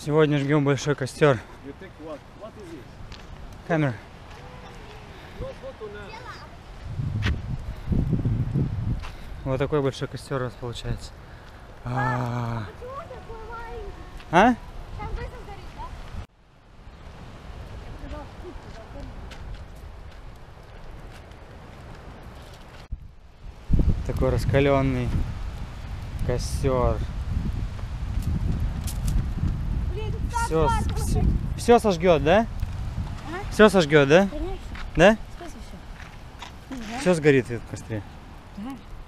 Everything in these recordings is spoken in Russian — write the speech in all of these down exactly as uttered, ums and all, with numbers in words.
Сегодня жгем большой костер. Камера. Вот такой большой костер у нас получается. А, а? Такой раскаленный костер. Все, все, все сожгет, да? А? Все сожгет, да? Конечно. Да? Все. Все сгорит в этом костре. Да.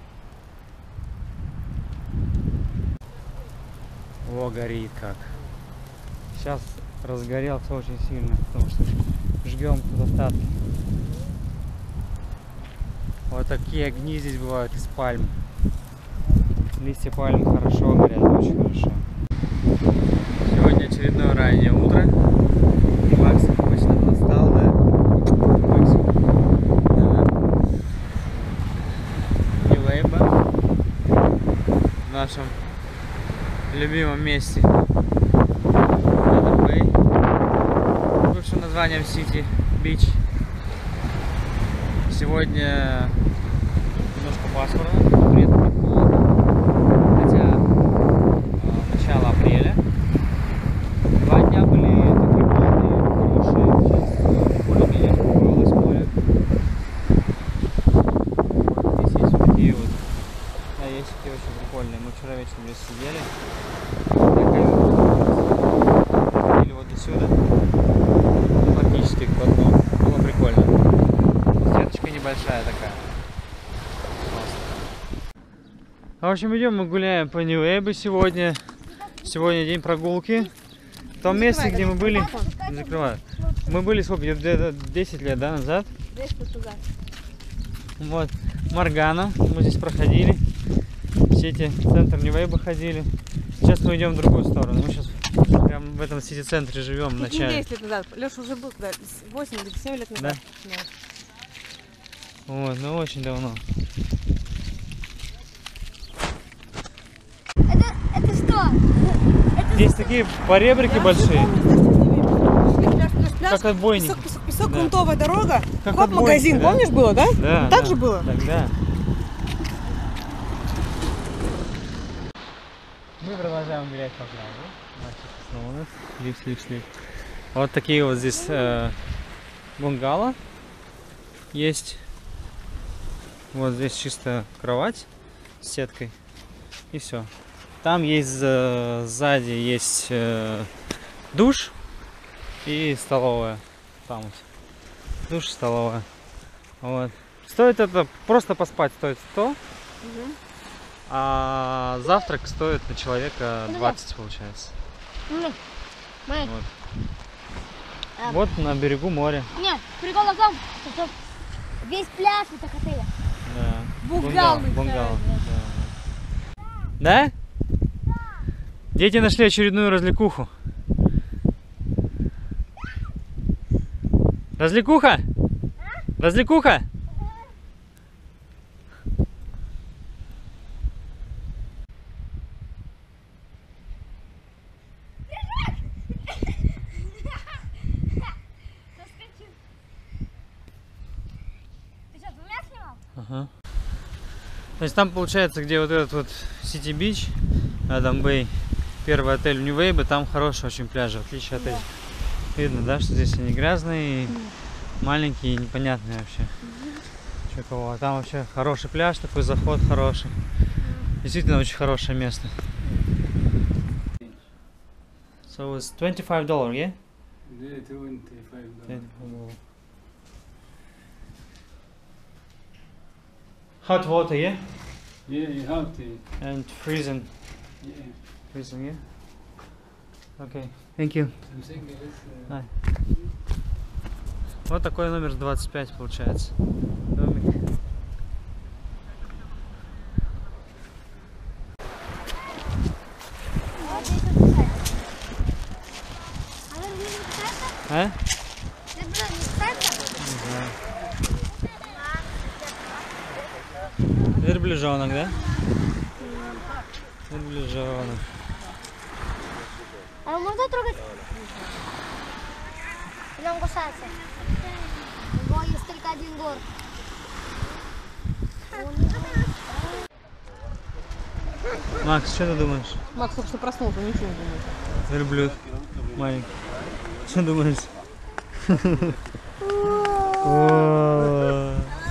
О, горит как. Сейчас разгорелся очень сильно, потому что жгем тут остатки. Вот такие огни здесь бывают из пальм. Листья пальм хорошо горят, очень хорошо. Сегодня очередное раннее утро. Максим обычно настал, да? Максим. Да. Нью-Вейба. В нашем любимом месте. Адам Бэй. Бывшим названием Сити Бич. Сегодня немножко пасмурно, при этом не холодно. Хотя э, начало апреля. Два дня были такие полные, хорошие. Сейчас более-менее успокоилось море. Вот здесь есть вот такие вот навесики очень прикольные. Мы вчера вечером здесь сидели. Или вот до сюда. Практически к дну. Было прикольно. Сеточка небольшая такая. В общем, идем мы гуляем по Нью-Вейбе сегодня. Сегодня день прогулки. В том месте, где мы были... Не закрываю. Мы были сколько? Где-то десять лет, да, назад? десять лет назад. Вот. Моргана. Мы здесь проходили. Сити-центр Нью-Вейба ходили. Сейчас мы идем в другую сторону. Мы сейчас прям в этом сити-центре живем в начале. десять лет назад. Леша уже был туда. восемь или семь лет назад. Да? Да. Вот, ну очень давно. Это, это что? Это здесь что? Такие поребрики я большие. Пляж, пляж, пляж, как отбойник. Песок, песок, песок да. грунтовая дорога. Как Хоп, магазин, да? Помнишь, было, да? Да. Вот так да. же было? Тогда. Мы продолжаем гулять по пляжу. Мальчик снова у нас. Лифт, лифт, лифт. Вот такие вот здесь э, бунгало есть. Вот здесь чисто кровать с сеткой. И все. Там есть э, сзади есть э, душ и столовая. Там вот. Душ и столовая. Вот. Стоит это просто поспать стоит сто. Угу. А завтрак стоит на человека двадцать, получается. Нет. Вот. А. Вот на берегу моря. Нет, прикол в том, что весь пляж это отель. Да. Бунгало. Бунгало. Да. Да? Да? Дети нашли очередную развлекуху. Развлекуха? А? Развлекуха? Ага. То есть там получается, где вот этот вот Сити Бич, Адам Бэй, первый отель в Нью-Вейбе, там хороший очень пляж, в отличие от этих. Да. Видно, да, что здесь они грязные, mm. маленькие и непонятные вообще. Mm. Что кого. А там вообще хороший пляж, такой заход хороший. Mm. Действительно очень хорошее место. So it's twenty-five dollars, yeah? Yeah, twenty-five dollars. Hot water, yeah? Yeah, you have to. And freezing. Yeah. Freezing, yeah? Okay, thank you. Uh... Вот такой номер двадцать пять получается. Домик. А? Верблюжонок, да? Верблюжонок. А можно трогать? Или он кусается? У него есть только один гор. Макс, что ты думаешь? Макс только что проснулся, ничего не думает. Верблюд маленький. Что думаешь? О.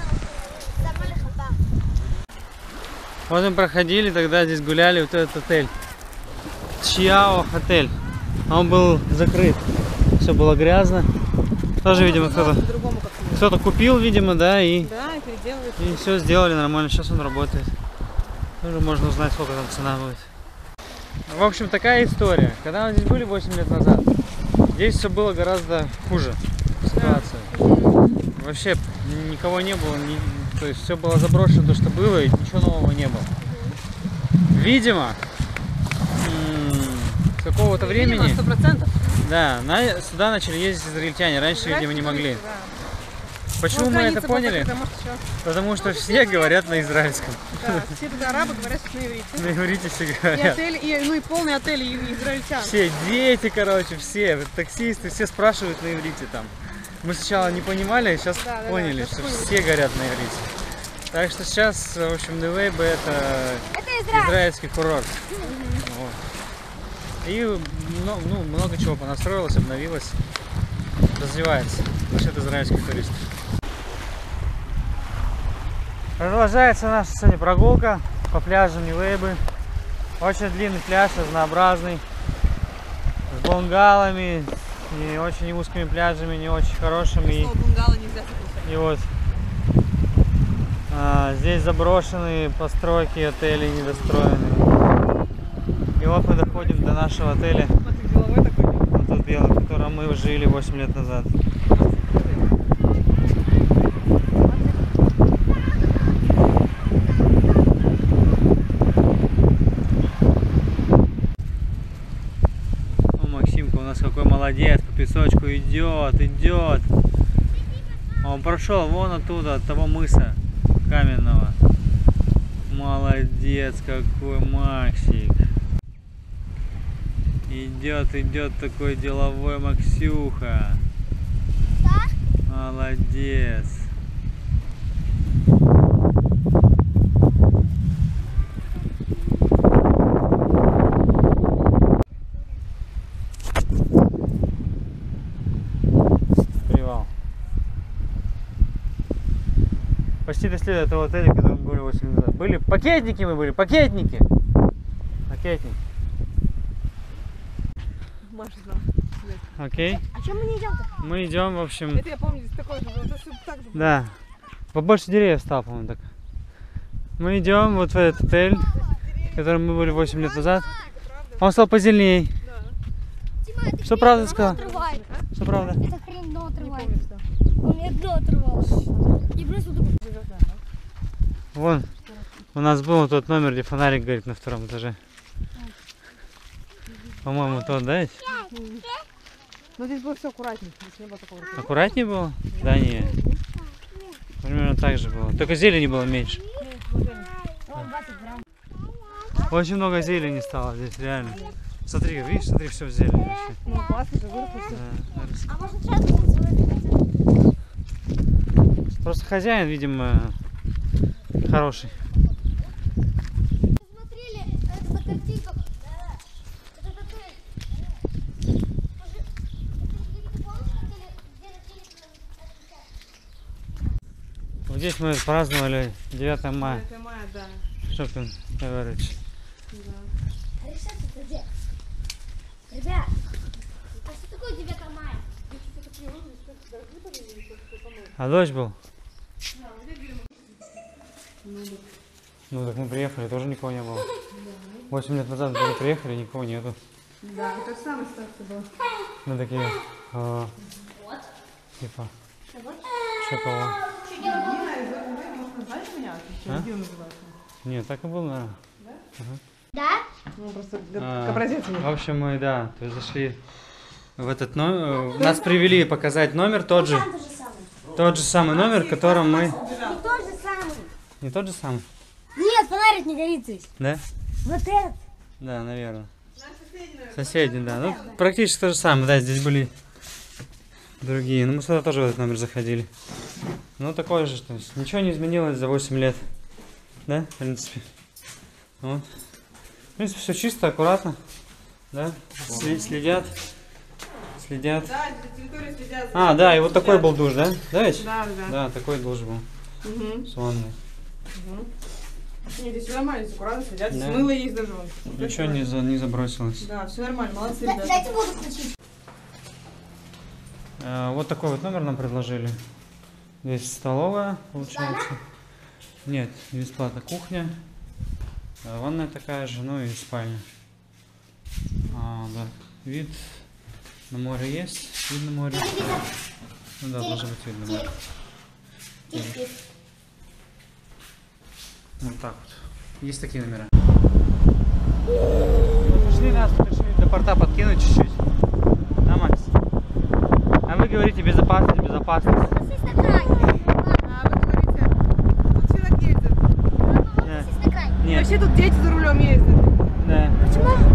Вот мы проходили, тогда здесь гуляли, вот этот отель. Чиао отель. А он был закрыт. Все было грязно. Тоже, видимо, кто-то кто-то купил, видимо, да, и, Да, и переделывает. и все сделали нормально. Сейчас он работает. Тоже можно узнать, сколько там цена будет. В общем, такая история. Когда мы здесь были восемь лет назад, здесь все было гораздо хуже. Ситуация. Вообще никого не было, ни, то есть все было заброшено, то, что было, и ничего нового не было. Видимо, с какого-то времени, сто процентов. да, на, сюда начали ездить израильтяне. Раньше, видимо, не могли. Да. Почему Вот мы это граница была поняли? закрыта, может, еще. Потому что все говорят на израильском. Да, все тут арабы говорят на иврите. На иврите все И говорят. отель, и, ну и полный отель и израильтян. Все дети, короче, все таксисты, все спрашивают на иврите там. Мы сначала не понимали, а сейчас Да, да, поняли, да, что поняли. все говорят на иврите. Так что сейчас, в общем, Нуэйба это Это Израиль. израильский курорт. Вот. И ну, ну, много чего понастроилось, обновилось, развивается за счет израильских туристов. Продолжается наша сегодня прогулка по пляжу Нуэйбы. Очень длинный пляж, разнообразный, с бунгалами, не очень узкими пляжами, не очень хорошими. Слово бунгало нельзя слушать. И вот а, здесь заброшенные постройки, отели недостроенные. И вот мы доходим до нашего отеля, Смотри, головой такой. вот тот белый, в котором мы жили восемь лет назад. О, Максимка у нас какой молодец, по песочку идет, идет. Он прошел вон оттуда, от того мыса каменного. Молодец какой Максик. Идет, идет такой деловой Максюха. Молодец. Привал. Почти дошли до этого отеля, в котором мы были восемь лет назад. Были пакетники, мы были, пакетники. Пакетники. Маша знала. Окей. А чем мы не идем-то? Мы идем, в общем. Это я помню, здесь такой же был. Это всё так же было. Да. Побольше деревьев стало, по-моему, так. Мы идем вот в этот отель, в котором мы были восемь лет назад. Он стал позеленей. Тима, это Что хрен правда дно сказал? отрывает. Что правда? Это хрен дно отрывает. Помню, что. Он мне дно отрывал. И плюс вот такой. Вон. У нас был тот номер, где фонарик горит на втором этаже. По-моему, тот, да? есть? Но здесь было все аккуратнее. Здесь не было такого. Аккуратнее было? Да не. Примерно так же было. Только зелени было меньше. Он двадцать грамм. Очень много зелени стало здесь, реально. Смотри, видишь, смотри, все в зелени вообще. Ну, классно же, выросло все. Да, вырос. А может сейчас будет свой? Просто хозяин, видимо, хороший. Смотрели это на картинках. Этот отель. Скажи, это ты помнишь, хотели, где начали отмечать? Вот здесь мы праздновали девятое мая. Это мая, да. Шопинг Эверидж. А рецепт-то где? Ребят, а что такое девятое мая? А дождь был? Ну так мы приехали, тоже никого не было. Восемь лет назад мы приехали, никого нету. Да, это самая ситуация была. Мы такие, а, типа, что кого? Можно знать меня? А? Где он называется? Нет, так и было, наверное. Да? Ну, просто А, как образец в мне. общем, мы, да, то есть зашли в этот номер. Нас привели показать номер, тот же, Там тот же самый. тот же самый номер, в котором мы... Не тот же самый. Не тот же самый, Нет, фонарик не горит здесь. да? Вот этот. Да, наверное. Наши Соседи, да. Ну, практически то же самое, да, здесь были другие. Ну, мы сюда тоже в этот номер заходили. Ну, такое же, то есть ничего не изменилось за восемь лет. Да, в принципе. Вот. В принципе, все чисто, аккуратно. Да, Сли- следят. Следят. Да, за территорией следят. А, да, и вот такой был душ, да? Да, ведь? Да, да. Да, такой душ был. Угу. С ванной. Угу. Нет, здесь все нормально, здесь аккуратно следят. Здесь Да. мыло есть даже. вон. Ничего не, за, не забросилось. Да, все нормально, молодцы, Да- ребята. Дайте воду включить. А, вот такой вот номер нам предложили. Здесь столовая, получается. Нет, не бесплатно. Кухня. а, Ванная такая же, ну и спальня. А, да. Вид на море есть. Вид на море. Ну да, должен быть вид на море. Тихо. Вот так вот. Есть такие номера. Пришли нас, решили до порта подкинуть чуть-чуть. Да, Макс? А вы говорите безопасность, безопасность. Посись на край. А, вы говорите, тут все так ездят. Да. Посись на край. Нет. Вообще тут дети за рулем ездят. Да. Почему?